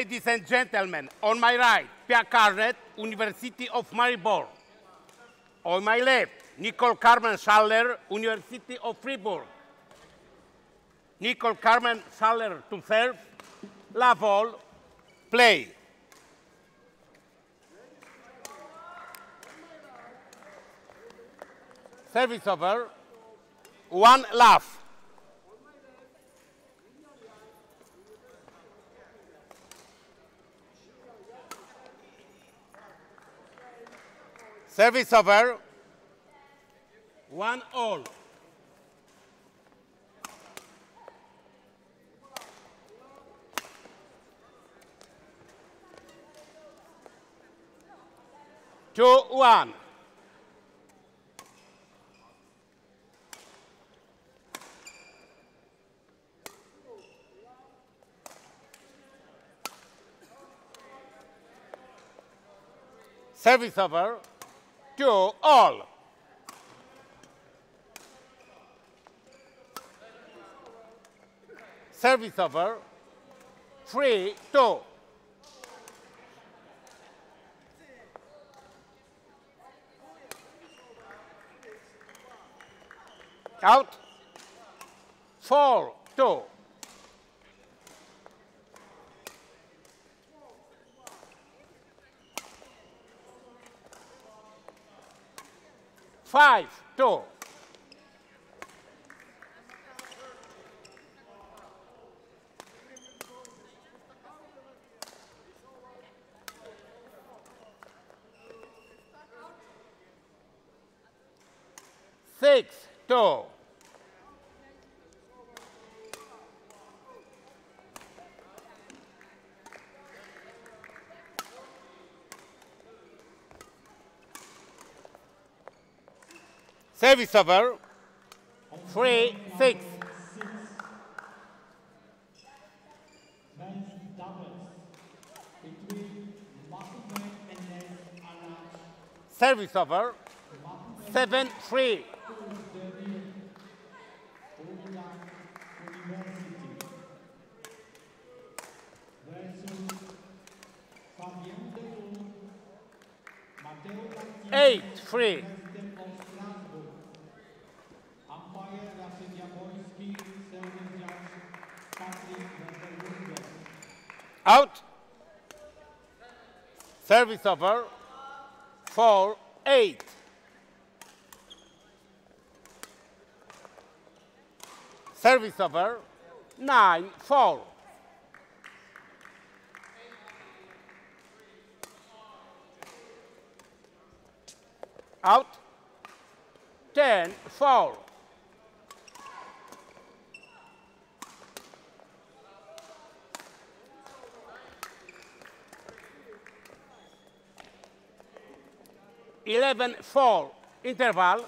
Ladies and gentlemen, on my right, Pia Carnet, University of Maribor. On my left, Nicole Carmen Schaller, University of Fribourg. Nicole Carmen Schaller to serve. La ball, play. Service over. One love. Service over. One all. Two, one. Service over. Two, all. Service over. 3, 2. Out. 4, 2. 5, 2. 6, 2. 6 over. 3, 6. Service over. 7, 3. Eight, 3. Out. Service over. 4, 8. Service over. 9, 4. Out. 10, 4. Eleven, 4. Interval.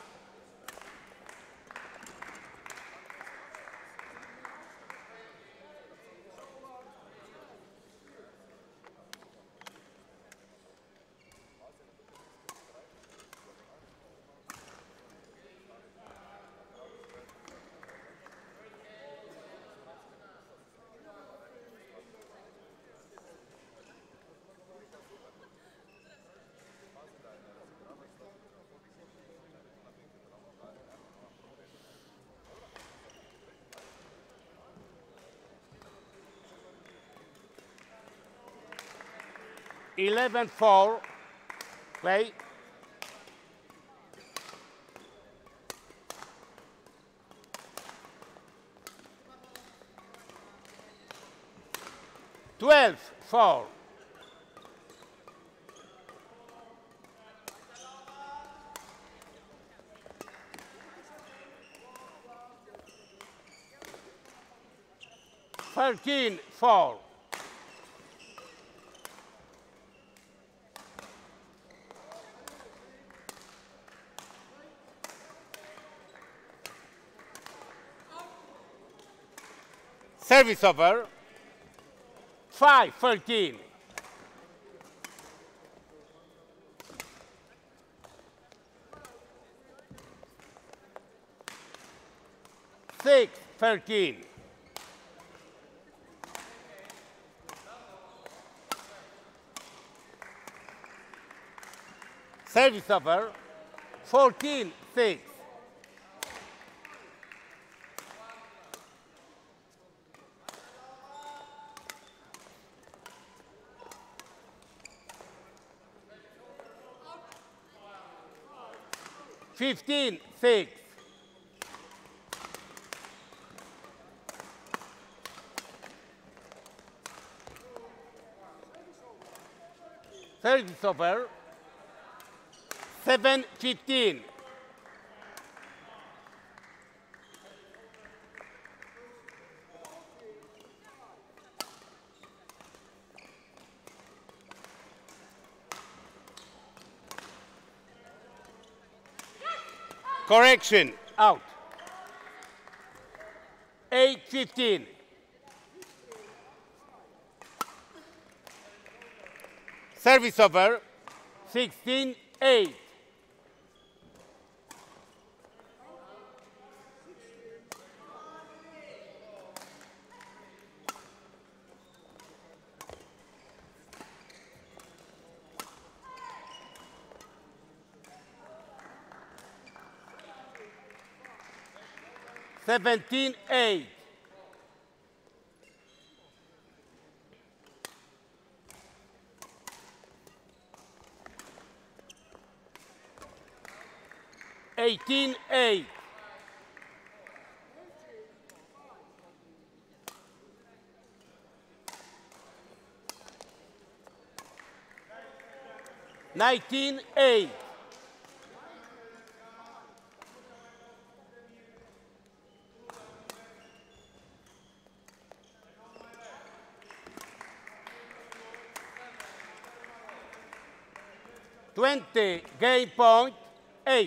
Eleven, 4. Play. Twelve, 4. Thirteen, 4. 'Service over. 5, 13. 6, 13. Service over. 14-6. Fifteen, 6. Service over. 7-15. Correction, out. 8-15. Service over. 16-8. Seventeen, 8. Eighteen, 8. Nineteen, 8. 20, game point, 8.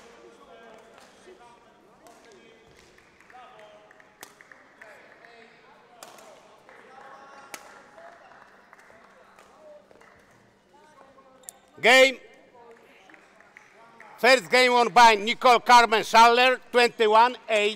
Game. First game won by Nicole Carmen Schaller, 21-8.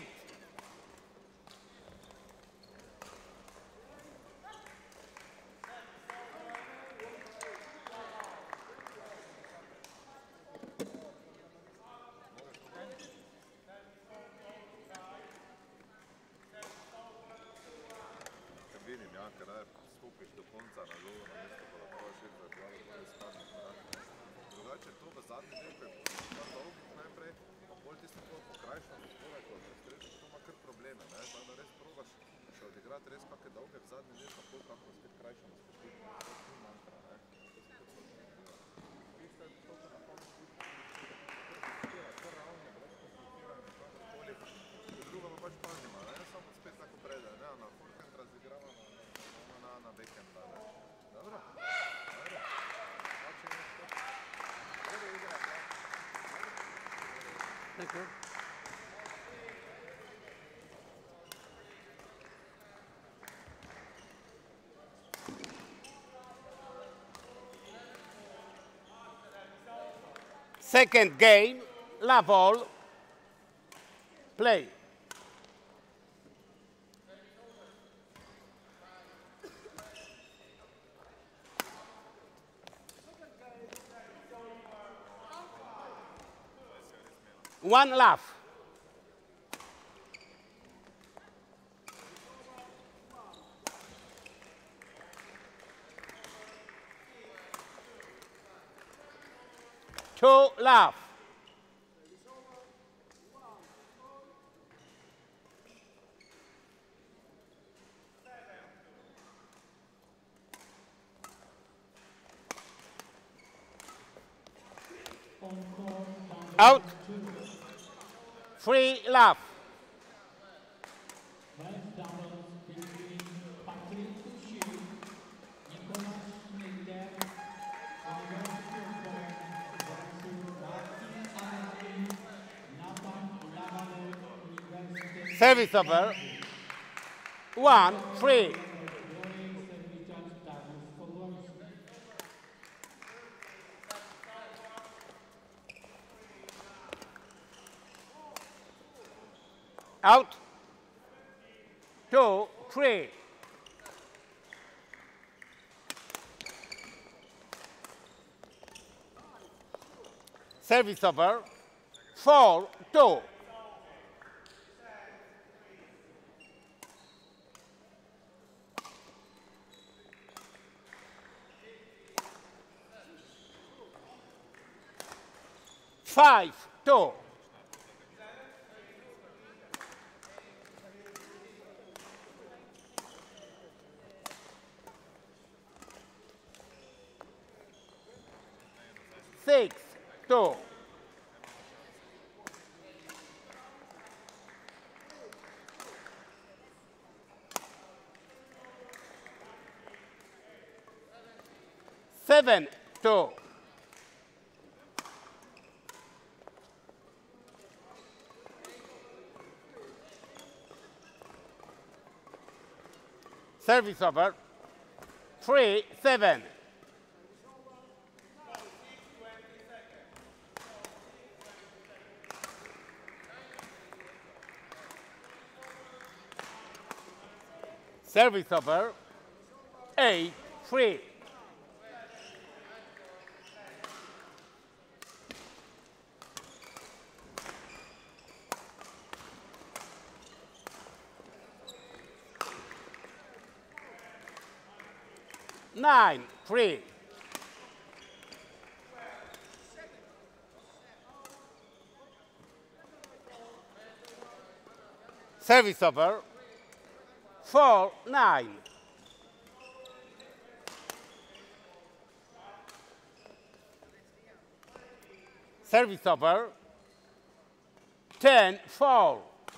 Thank you. Second game, la ball, play. One laugh. Two laugh. Out. Free laugh. Service over. 1-3. Out. 2-3. Service over. 4-2. Five, two. Six, two. Seven, two. Service over. 3-7. Service over. 8-3. Nine, 3. Service over. 4-9. Service over. 10-4.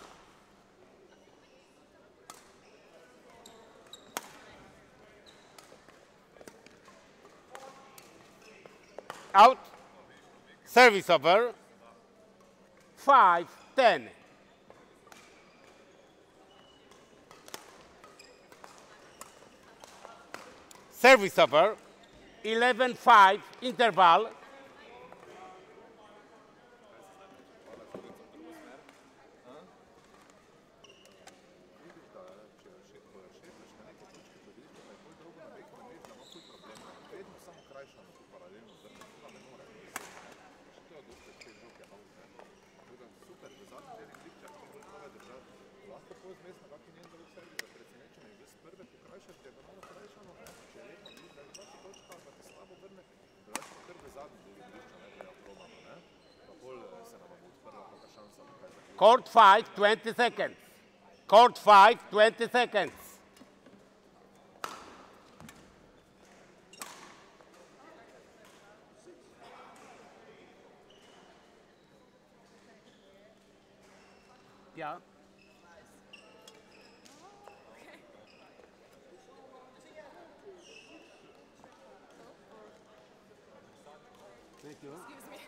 Out. Service over. 5-10. Service over. 11-5 interval. Court 5, 20 seconds. Court 5, 20 seconds. Yeah. Thank you. Excuse me.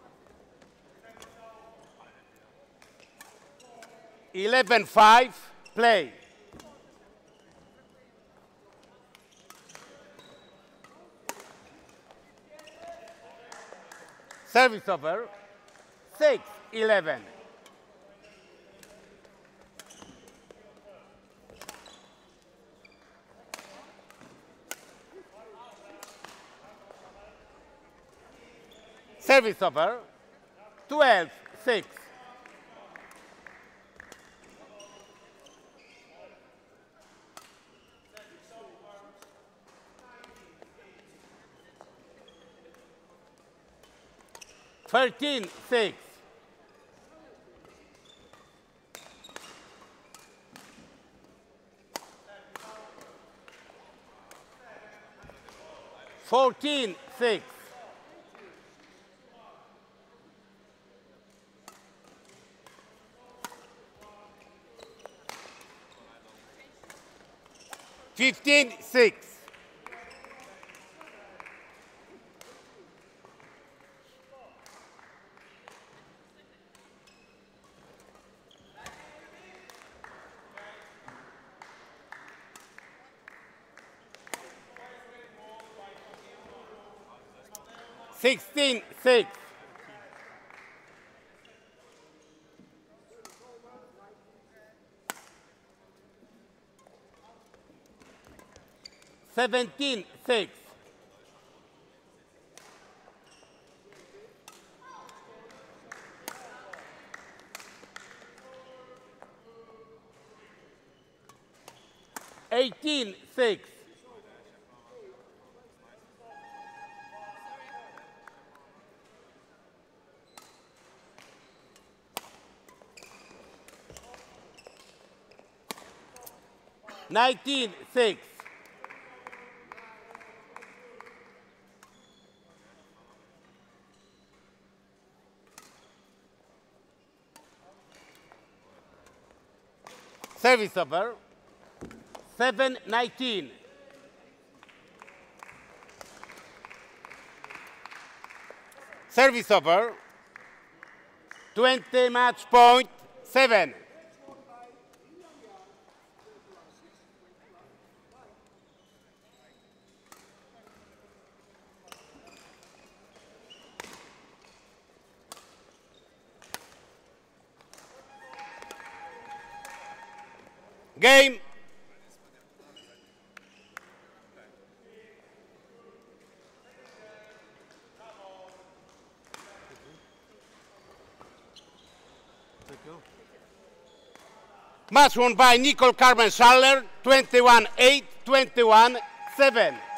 11-5, play. Service over. 6-11. Service over. 12-6. Thirteen, 6. Fourteen, 6. Fifteen, 6. 16-6. 17-6. 18-6. (19-6). Service over. 7-19. Service over. 20 match point 7. Game. Match won by Nicole Carmen Schaller, 21-8, 21-7.